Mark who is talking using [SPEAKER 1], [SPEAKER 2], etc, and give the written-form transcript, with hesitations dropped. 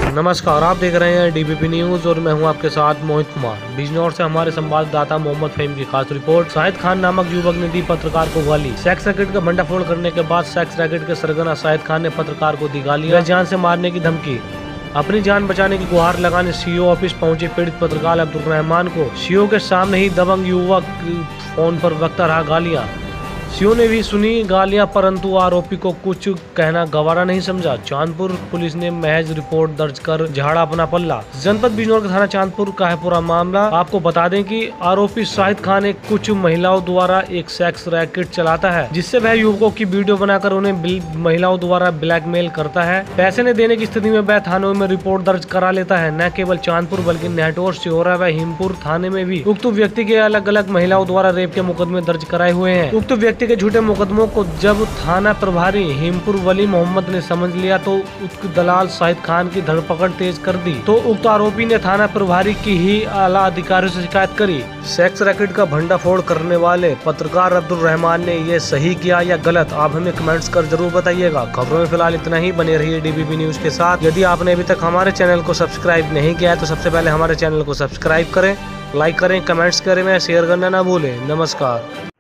[SPEAKER 1] नमस्कार, आप देख रहे हैं डीबीपी न्यूज और मैं हूं आपके साथ मोहित कुमार। बिजनौर से हमारे संवाददाता मोहम्मद फहीम की खास रिपोर्ट। शाहिद खान नामक युवक ने दी पत्रकार को गाली। सेक्स रैकेट का भंडाफोड़ करने के बाद सेक्स रैकेट के सरगना शाहिद खान ने पत्रकार को दी गाली व जान से मारने की धमकी। अपनी जान बचाने की गुहार लगाने सीओ ऑफिस पहुंचे पीड़ित पत्रकार अब्दुल रहमान को सीओ के सामने ही दबंग युवक फोन पर बकता रहा गालियां। सीओ ने भी सुनी गालियां, परंतु आरोपी को कुछ कहना गवारा नहीं समझा। चांदपुर पुलिस ने महज रिपोर्ट दर्ज कर झाड़ा अपना पल्ला। जनपद बिजनौर के थाना चांदपुर का है पूरा मामला। आपको बता दें कि आरोपी शाहिद खान एक कुछ महिलाओं द्वारा एक सेक्स रैकेट चलाता है, जिससे वह युवकों की वीडियो बनाकर उन्हें महिलाओं द्वारा ब्लैकमेल करता है। पैसे न देने की स्थिति में वह थानों में रिपोर्ट दर्ज करा लेता है। न केवल चांदपुर बल्कि नेहटोर, सिहोरा व हिमपुर थाने में भी उक्त व्यक्ति के अलग अलग महिलाओं द्वारा रेप के मुकदमे दर्ज कराए हुए हैं। उक्त व्यक्ति के झूठे मुकदमों को जब थाना प्रभारी हिमपुर वली मोहम्मद ने समझ लिया तो उक्त दलाल शाहिद खान की धरपकड़ तेज कर दी, तो उक्त आरोपी ने थाना प्रभारी की ही आला अधिकारियों से शिकायत करी। सेक्स रैकेट का भंडाफोड़ करने वाले पत्रकार अब्दुल रहमान ने ये सही किया या गलत, आप हमें कमेंट्स कर जरूर बताइएगा। खबरों में फिलहाल इतना ही। बने रहिए डीबीपी न्यूज के साथ। यदि आपने अभी तक हमारे चैनल को सब्सक्राइब नहीं किया है तो सबसे पहले हमारे चैनल को सब्सक्राइब करें, लाइक करें, कमेंट्स करें, शेयर करना ना भूलें। नमस्कार।